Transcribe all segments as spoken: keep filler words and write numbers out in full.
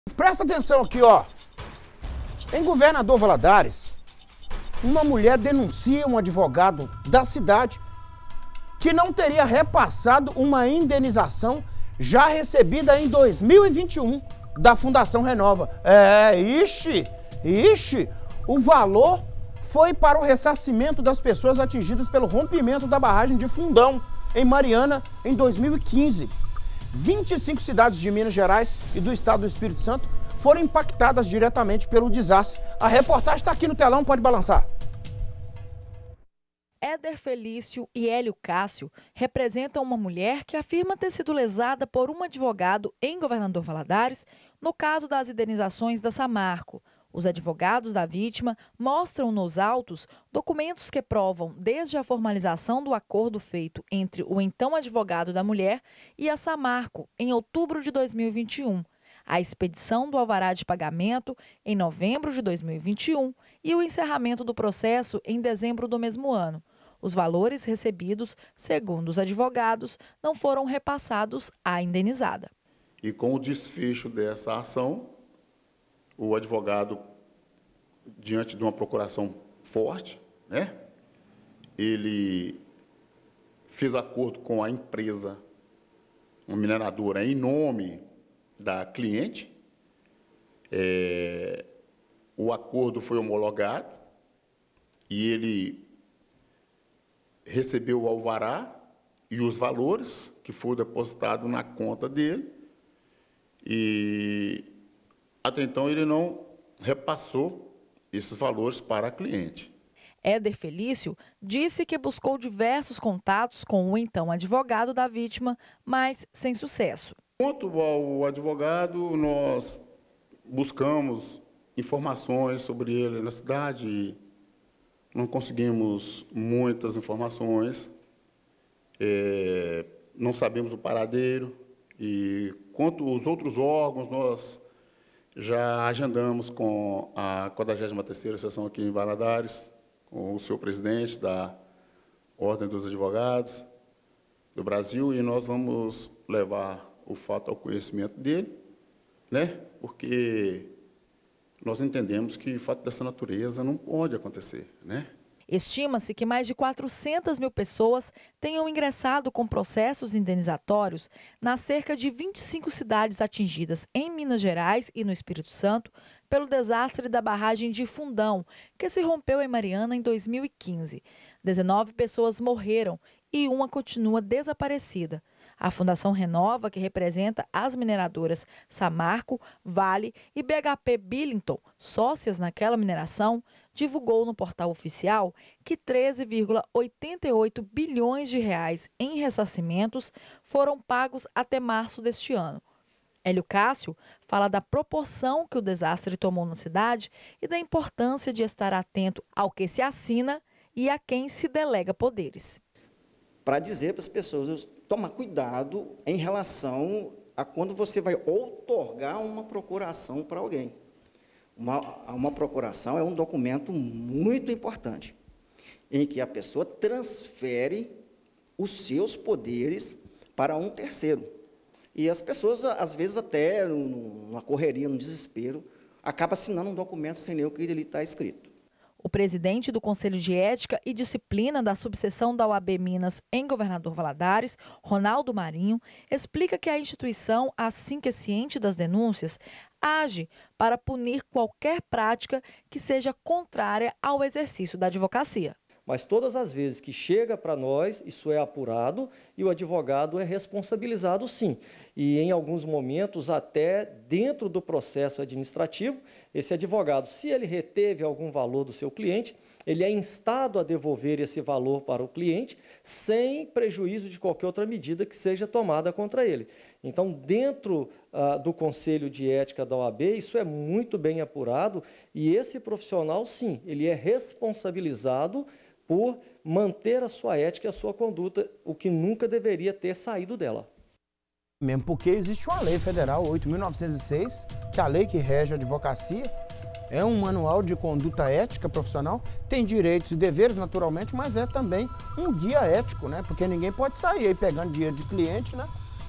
Presta atenção aqui, ó. Em Governador Valadares, uma mulher denuncia um advogado da cidade que não teria repassado uma indenização já recebida em dois mil e vinte e um da Fundação Renova. É, ixi, ixi, o valor foi para o ressarcimento das pessoas atingidas pelo rompimento da barragem de Fundão, em Mariana, em dois mil e quinze. vinte e cinco cidades de Minas Gerais e do estado do Espírito Santo foram impactadas diretamente pelo desastre. A reportagem está aqui no telão, pode balançar. Éder Felício e Hélio Cássio representam uma mulher que afirma ter sido lesada por um advogado em Governador Valadares no caso das indenizações da Samarco. Os advogados da vítima mostram nos autos documentos que provam desde a formalização do acordo feito entre o então advogado da mulher e a Samarco em outubro de dois mil e vinte e um, a expedição do alvará de pagamento em novembro de dois mil e vinte e um e o encerramento do processo em dezembro do mesmo ano. Os valores recebidos, segundo os advogados, não foram repassados à indenizada. E com o desfecho dessa ação, o advogado, diante de uma procuração forte, né, ele fez acordo com a empresa, uma mineradora, em nome da cliente. É, o acordo foi homologado e ele recebeu o alvará e os valores que foram depositados na conta dele. E até então ele não repassou esses valores para a cliente. Éder Felício disse que buscou diversos contatos com o então advogado da vítima, mas sem sucesso. Quanto ao advogado, nós buscamos informações sobre ele na cidade, não conseguimos muitas informações, é, não sabemos o paradeiro, e quanto aos outros órgãos, nós já agendamos com a quadragésima terceira sessão aqui em Valadares, com o senhor presidente da Ordem dos Advogados do Brasil, e nós vamos levar o fato ao conhecimento dele, né? Porque nós entendemos que fato dessa natureza não pode acontecer, né? Estima-se que mais de quatrocentas mil pessoas tenham ingressado com processos indenizatórios nas cerca de vinte e cinco cidades atingidas em Minas Gerais e no Espírito Santo pelo desastre da barragem de Fundão, que se rompeu em Mariana em dois mil e quinze. dezenove pessoas morreram e uma continua desaparecida. A Fundação Renova, que representa as mineradoras Samarco, Vale e B H P Billington, sócias naquela mineração, divulgou no portal oficial que treze vírgula oitenta e oito bilhões de reais em ressarcimentos foram pagos até março deste ano. Hélio Cássio fala da proporção que o desastre tomou na cidade e da importância de estar atento ao que se assina e a quem se delega poderes. Para dizer para as pessoas, tomar cuidado em relação a quando você vai outorgar uma procuração para alguém. Uma, uma procuração é um documento muito importante, em que a pessoa transfere os seus poderes para um terceiro. E as pessoas, às vezes, até numa correria, num desespero, acabam assinando um documento sem nem o que ali está escrito. O presidente do Conselho de Ética e Disciplina da subseção da O A B Minas em Governador Valadares, Ronaldo Marinho, explica que a instituição, assim que é ciente das denúncias, age para punir qualquer prática que seja contrária ao exercício da advocacia. Mas todas as vezes que chega para nós, isso é apurado e o advogado é responsabilizado, sim. E em alguns momentos, até dentro do processo administrativo, esse advogado, se ele reteve algum valor do seu cliente, ele é instado a devolver esse valor para o cliente sem prejuízo de qualquer outra medida que seja tomada contra ele. Então, dentro ah, do Conselho de Ética da O A B, isso é muito bem apurado e esse profissional, sim, ele é responsabilizado por manter a sua ética e a sua conduta, o que nunca deveria ter saído dela. Mesmo porque existe uma lei federal, oito mil novecentos e seis, que é a lei que rege a advocacia, é um manual de conduta ética profissional, tem direitos e deveres naturalmente, mas é também um guia ético, né? Porque ninguém pode sair aí pegando dinheiro de cliente, né?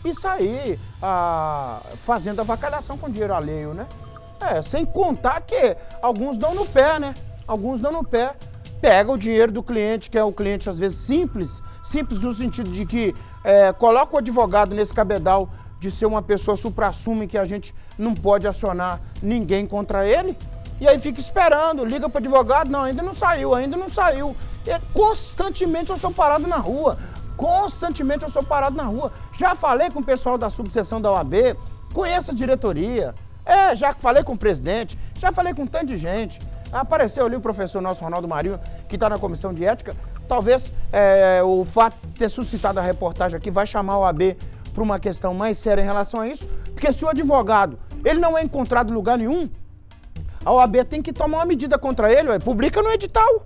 e sair ah, fazendo avacalhação com dinheiro alheio, né? É, sem contar que alguns dão no pé, né? Alguns dão no pé. Pega o dinheiro do cliente, que é o cliente às vezes simples, simples no sentido de que é, coloca o advogado nesse cabedal de ser uma pessoa supra-sumo que a gente não pode acionar ninguém contra ele, e aí fica esperando, liga para o advogado, não, ainda não saiu, ainda não saiu. E constantemente eu sou parado na rua, constantemente eu sou parado na rua. Já falei com o pessoal da subseção da O A B, conheço a diretoria, é, já falei com o presidente, já falei com um tanto de gente. Apareceu ali o professor nosso, Ronaldo Marinho, que está na comissão de ética. Talvez é, o fato de ter suscitado a reportagem aqui vai chamar a O A B para uma questão mais séria em relação a isso, porque se o advogado ele não é encontrado em lugar nenhum, a O A B tem que tomar uma medida contra ele, ué, publica no edital.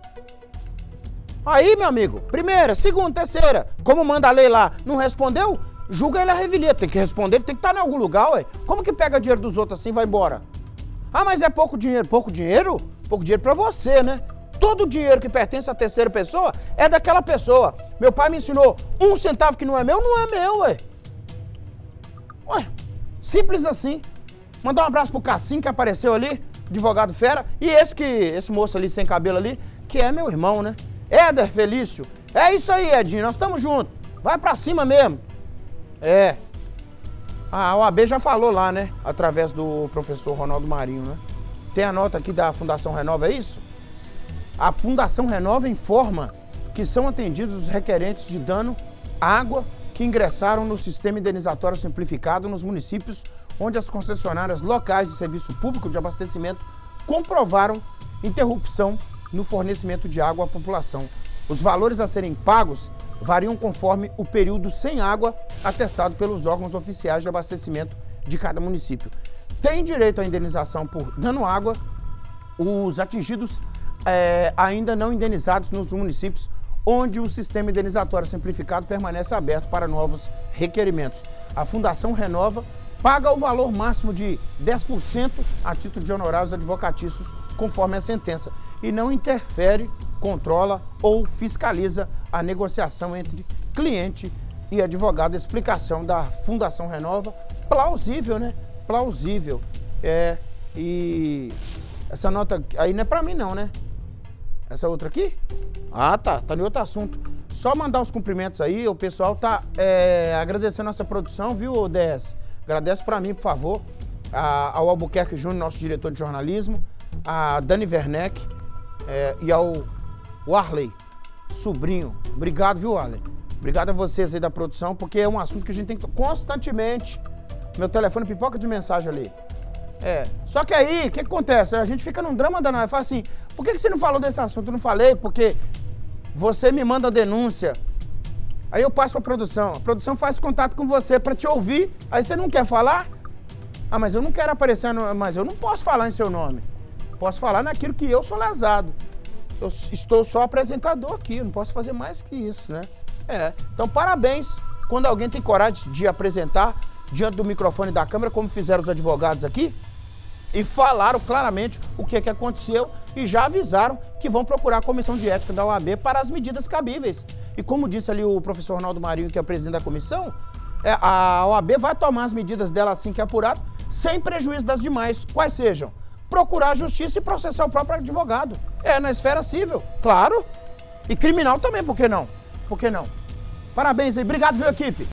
Aí, meu amigo, primeira, segunda, terceira, como manda a lei lá, não respondeu, julga ele a revelia, tem que responder, ele tem que estar em algum lugar, ué. Como que pega dinheiro dos outros assim e vai embora? Ah, mas é pouco dinheiro. Pouco dinheiro? Pouco dinheiro pra você, né? Todo dinheiro que pertence à terceira pessoa é daquela pessoa. Meu pai me ensinou, um centavo que não é meu, não é meu, ué. Ué, simples assim. Mandar um abraço pro Cassim, que apareceu ali, advogado fera. E esse que, esse moço ali sem cabelo ali, que é meu irmão, né? Éder Felício. É isso aí, Edinho, nós estamos juntos. Vai pra cima mesmo. É. A O A B já falou lá, né? Através do professor Ronaldo Marinho, né? Tem a nota aqui da Fundação Renova, é isso? A Fundação Renova informa que são atendidos os requerentes de dano à água que ingressaram no sistema indenizatório simplificado nos municípios onde as concessionárias locais de serviço público de abastecimento comprovaram interrupção no fornecimento de água à população. Os valores a serem pagos variam conforme o período sem água atestado pelos órgãos oficiais de abastecimento de cada município. Tem direito à indenização por dano à água os atingidos é, ainda não indenizados nos municípios onde o sistema indenizatório simplificado permanece aberto para novos requerimentos. A Fundação Renova paga o valor máximo de dez por cento a título de honorários advocatícios, conforme a sentença, e não interfere, controla ou fiscaliza a negociação entre cliente e advogado. A explicação da Fundação Renova, plausível, né? Plausível. É, e essa nota aí não é pra mim não, né? Essa outra aqui? Ah, tá. Tá em outro assunto. Só mandar os cumprimentos aí. O pessoal tá é, agradecendo a nossa produção, viu, D S? Agradece pra mim, por favor. A, ao Albuquerque Júnior, nosso diretor de jornalismo. A Dani Werneck é, e ao Warley, sobrinho. Obrigado, viu, Warley? Obrigado a vocês aí da produção, porque é um assunto que a gente tem que constantemente... Meu telefone pipoca de mensagem ali. É, só que aí, o que, que acontece? A gente fica num drama danado. Fala assim, por que, que você não falou desse assunto? Eu não falei, porque você me manda denúncia. Aí eu passo pra produção. A produção faz contato com você pra te ouvir. Aí você não quer falar? Ah, mas eu não quero aparecer, no... mas eu não posso falar em seu nome. Posso falar naquilo que eu sou lesado. Eu estou só apresentador aqui, não posso fazer mais que isso, né? É, então parabéns quando alguém tem coragem de apresentar diante do microfone da câmera, como fizeram os advogados aqui, e falaram claramente o que, que aconteceu e já avisaram que vão procurar a comissão de ética da O A B para as medidas cabíveis. E como disse ali o professor Ronaldo Marinho, que é o presidente da comissão, é, a O A B vai tomar as medidas dela assim que é apurado, sem prejuízo das demais, quais sejam. Procurar a justiça e processar o próprio advogado. É, na esfera civil, claro. E criminal também, por que não? Por que não? Parabéns aí, obrigado, viu, equipe?